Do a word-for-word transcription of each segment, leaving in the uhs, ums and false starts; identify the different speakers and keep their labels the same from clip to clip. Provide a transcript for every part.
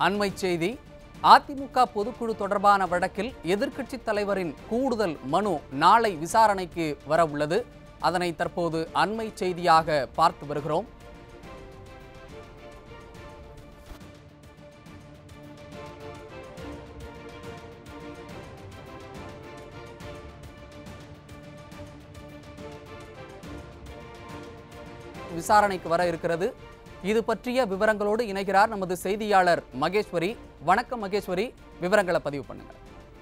Speaker 1: அண்மை செய்தி. அதிமுக பொதுக்குழு தொடர்பான வழக்கில் எதிர்க்கட்சித் தலைவரின் கூடுதல் மனு நாளை விசாரணைக்கு வர உள்ளது. அதனை தற்போது அண்மை செய்தியாக பார்த்து வருகிறோம். விசாரணைக்கு வர இருக்கிறது. இது பற்றிய விவரங்களோடு இணைகிறார் நமது செய்தியாளர் மகேஸ்வரி. வணக்கம் மகேஸ்வரி, விவரங்களை பதிவு பண்ணுங்க.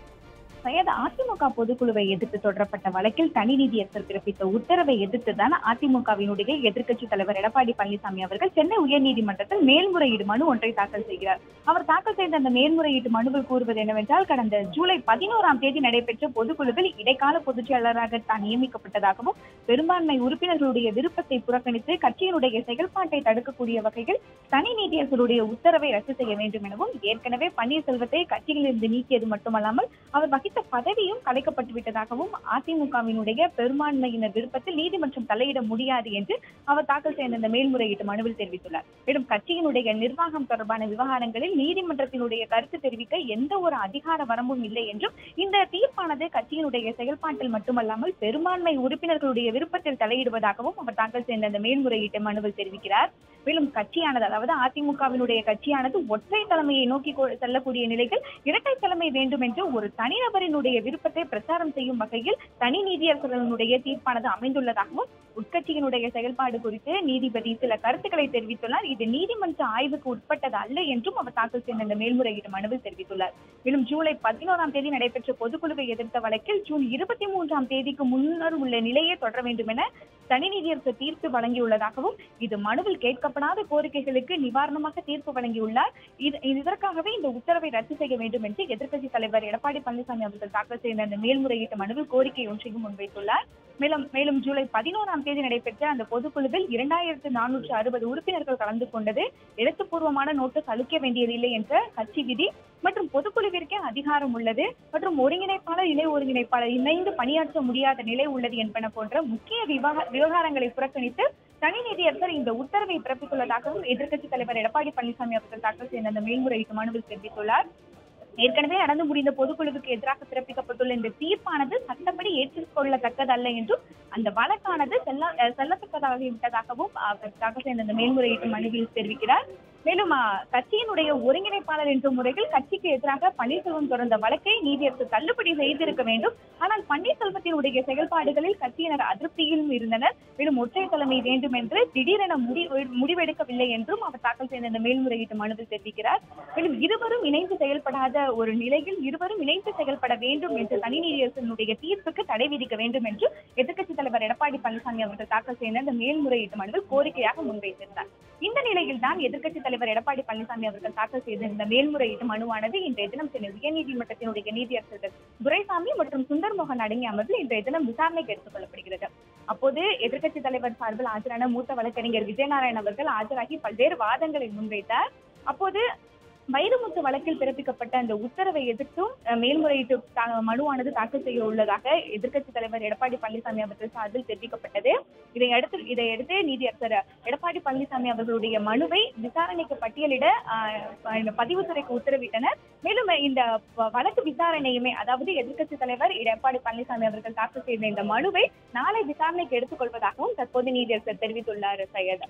Speaker 2: சையத், அதிமுக பொதுக்குழுவை எதிர்த்து தொடரப்பட்ட வழக்கில் தனி நீதியரசர் பிறப்பித்த உத்தரவை எதிர்த்துதான் அதிமுகவினுடைய எதிர்க்கட்சித் தலைவர் எடப்பாடி பழனிசாமி அவர்கள் சென்னை உயர்நீதிமன்றத்தில் மேல்முறையீடு மனு ஒன்றை தாக்கல் செய்கிறார். அவர் தாக்கல் செய்த அந்த மேல்முறையீட்டு மனுவில் கூறுவது என்னவென்றால், கடந்த ஜூலை பதினோராம் தேதி நடைபெற்ற பொதுக்குழுவில் இடைக்கால பொதுச் செயலாளராக தான் நியமிக்கப்பட்டதாகவும் பெரும்பான்மை உறுப்பினர்களுடைய விருப்பத்தை புறக்கணித்து கட்சியினுடைய செயல்பாட்டை தடுக்கக்கூடிய வகையில் தனி நீதியரசருடைய உத்தரவை ரத்து செய்ய வேண்டும் எனவும், ஏற்கனவே பன்னீர்செல்வத்தை கட்சியிலிருந்து நீக்கியது மட்டுமல்லாமல் அவர் வகித்த பதவியும் கலைக்கப்பட்டு விட்டதாகவும் அதிமுகவினுடைய பெரும்பான்மையினர் விருப்பத்தில் நீதிமன்றம் தலையிட முடியாது என்று அவர் தாக்கல் செய்த இந்த மேல்முறையீட்டு மனுவில் தெரிவித்துள்ளார். மேலும் கட்சியினுடைய நிர்வாகம் தொடர்பான விவகாரங்களில் நீதிமன்றத்தினுடைய கருத்து தெரிவிக்க எந்த ஒரு அதிகார வரம்பும் இல்லை என்றும், இந்த தீர்ப்பானது கட்சியினுடைய செயல்பாட்டில் மட்டுமல்லாமல் பெரும்பான்மை உறுப்பினர்களுடைய விருப்பத்தில் தலையிடுவதாகவும் அவர் தாக்கல் செய்த இந்த மேல்முறையீட்டு மனுவில் தெரிவிக்கிறார். மேலும் கட்சியானது, அதாவது அதிமுகவினுடைய கட்சியானது ஒற்றை தலைமையை நோக்கி செல்லக்கூடிய நிலையில் இரட்டை தலைமை வேண்டும் என்று ஒரு தனிநபரினுடைய விருப்பத்தை பிரச்சாரம் செய்யும் வகையில் தனி நீதியரசர்களுடைய தீர்ப்பானது அமைந்துள்ளதாகவும், உட்கட்சியினுடைய செயல்பாடு குறித்து நீதிபதி சில கருத்துக்களை தெரிவித்துள்ளார். இது நீதிமன்ற ஆய்வுக்கு உட்பட்டது அல்ல என்றும் அவர் தாக்கல் செய்த இந்த மேல்முறையீட்டு மனுவில் தெரிவித்துள்ளார். மேலும் ஜூலை பதினோராம் தேதி நடைபெற்ற பொதுக்குழுவை எதிர்த்த வழக்கில் ஜூன் இருபத்தி மூன்றாம் தேதிக்கு முன்னர் உள்ள நிலையே தொடர வேண்டும் என தனி நீதியரசர் தீர்ப்பு வழங்கியுள்ளதாகவும், இது மனுவில் கேட்கப்படாத கோரிக்கைகளுக்கு நிவாரணமாக தீர்ப்பு வழங்கியுள்ளார். இதற்காகவே இந்த உத்தரவை ரத்து செய்ய வேண்டும் என்று எதிர்க்கட்சித் தலைவர் எடப்பாடி பழனிசாமி அவர்கள் தாக்கல் செய்த அந்த மேல்முறையீட்டு மனுவில் கோரிக்கை ஒன்றையும் முன்வைத்துள்ளார். மேலும் மேலும் ஜூலை பதினோராம் தேதி நடைபெற்ற அந்த பொதுக்குழுவில் இரண்டாயிரத்து நானூற்று அறுபது உறுப்பினர்கள் கலந்து கொண்டது எழுத்துப்பூர்வமான நோட்டீஸ் அளிக்க வேண்டியதில்லை என்ற கட்சி விதி மற்றும் பொதுக்குழுவிற்கே அதிகாரம் உள்ளது மற்றும் ஒருங்கிணைப்பாளர் இணை ஒருங்கிணைப்பாளர் இணைந்து பணியாற்ற முடியாத நிலை உள்ளது என்பன போன்ற முக்கிய விவகாரங்களை புறக்கணித்து தனி நீதியரசர் இந்த உத்தரவை பிறப்பித்துள்ளதாகவும் எதிர்க்கட்சித் தலைவர் எடப்பாடி பழனிசாமி அவர்கள் தாக்கல் செய்த அந்த மேல்முறையீட்டு மனுவில் தெரிவித்துள்ளார். ஏற்கனவே நடந்து முடிந்த பொதுக்குழுவுக்கு எதிராக பிறப்பிக்கப்பட்டுள்ள இந்த தீர்ப்பானது சட்டப்படி ஏற்றுக்கொள்ளத்தக்கதல்ல என்றும், அந்த வழக்கானது செல்ல செல்லத்தக்கதாகிவிட்டதாகவும் அவர் தாக்கல் செய்த இந்த மேல்முறையீட்டு மனுவில் தெரிவிக்கிறார். மேலும் கட்சியினுடைய ஒருங்கிணைப்பாளர் என்ற முறையில் கட்சிக்கு எதிராக பன்னீர்செல்வம் தொடர்ந்த வழக்கை நீதியரசர் தள்ளுபடி செய்திருக்க வேண்டும். ஆனால் பன்னீர்செல்வத்தினுடைய செயல்பாடுகளில் கட்சியினர் அதிருப்தியிலும் இருந்தனர். மேலும் ஒற்றை தலைமை வேண்டும் என்று திடீரென முடிவெடுக்கவில்லை என்றும் அவர் தாக்கல் செய்த இந்த மேல்முறையீட்டு மனுவில் தெரிவிக்கிறார். மேலும் இருவரும் இணைந்து செயல்படாத ஒரு நிலையில் இருவரும் இணைந்து செயல்பட வேண்டும் என்று தனி நீதியரசனுடைய தீர்ப்புக்கு தடை விதிக்க வேண்டும் என்று எதிர்க்கட்சித் தலைவர் எடப்பாடி பழனிசாமி அவர்கள் தாக்கல் செய்த இந்த மேல்முறையீட்டு மனுவில் கோரிக்கையாக முன்வைத்திருந்தார். இந்த நிலையில் தான் எதிர்க்கட்சித் தலைவர் எடப்பாடி பழனிசாமி அவர்கள் தாக்கல் செய்த இந்த மேல்முறையீட்டு மனுவானது இன்றைய தினம் சென்னை உயர்நீதிமன்றத்தினுடைய நீதியரசர்கள் துரைசாமி மற்றும் சுந்தர்மோகன் அடங்கிய அமர்வில் இன்றைய தினம் விசாரணைக்கு எடுத்துக் கொள்ளப்படுகிறது. அப்போது எதிர்க்கட்சித் தலைவர் சார்பில் ஆஜரான மூத்த வழக்கறிஞர் விஜயநாராயணன் அவர்கள் ஆஜராகி பல்வேறு வாதங்களை முன்வைத்தார். அப்போது வைரமுத்து வழக்கில் பிறப்பிக்கப்பட்ட அந்த உத்தரவை எதிர்த்தும் மேல்முறையீட்டு மனுவானது தாக்கல் செய்ய உள்ளதாக எதிர்க்கட்சித் தலைவர் எடப்பாடி பழனிசாமி அவர்கள் சார்பில் தெரிவிக்கப்பட்டது. இதையடுத்து இதையடுத்து நீதியரசர் எடப்பாடி பழனிசாமி அவர்களுடைய மனுவை விசாரணைக்கு பட்டியலிட பதிவுத்துறைக்கு உத்தரவிட்டனர். மேலும் இந்த வழக்கு விசாரணையுமே, அதாவது எதிர்க்கட்சித் தலைவர் எடப்பாடி பழனிசாமி அவர்கள் தாக்கல் செய்த இந்த மனுவை நாளை விசாரணைக்கு எடுத்துக் கொள்வதாகவும் தற்போது நீதியரசர் தெரிவித்துள்ளார். சையத்,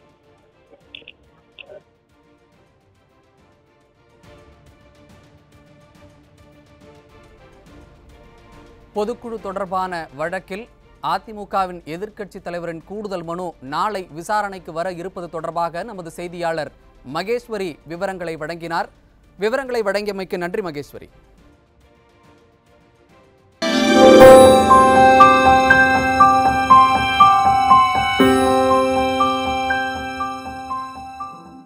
Speaker 1: பொதுக்குழு தொடர்பான வழக்கில் அதிமுகவின் எதிர்க்கட்சித் தலைவரின் கூடுதல் மனு நாளை விசாரணைக்கு வர இருப்பது தொடர்பாக நமது செய்தியாளர் மகேஸ்வரி விவரங்களை வழங்கினார். விவரங்களை வழங்கியமைக்கு நன்றி மகேஸ்வரி.